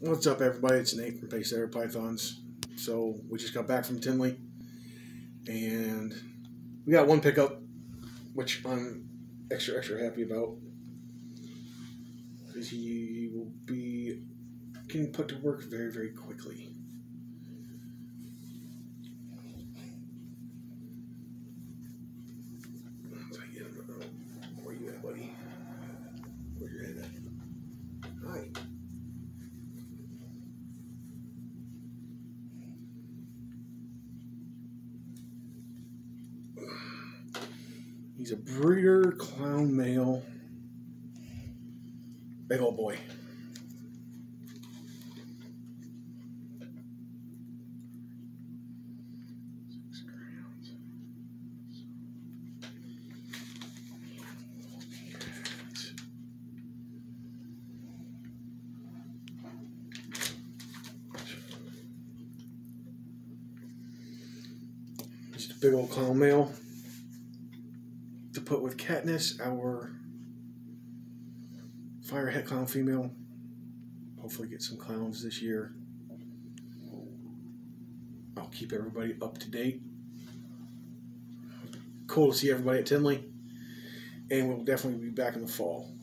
What's up, everybody? It's Nate from Pacer Pythons. So we just got back from Tinley, and we got one pickup, which I'm extra happy about, because he will be getting put to work very quickly. Where you at, buddy? Where your head at? Hi. He's a breeder clown male. Big old boy. Just a big old clown male to put with Katniss, our fire het clown female. Hopefully get some clowns this year. I'll keep everybody up to date. Cool to see everybody at Tinley, and we'll definitely be back in the fall.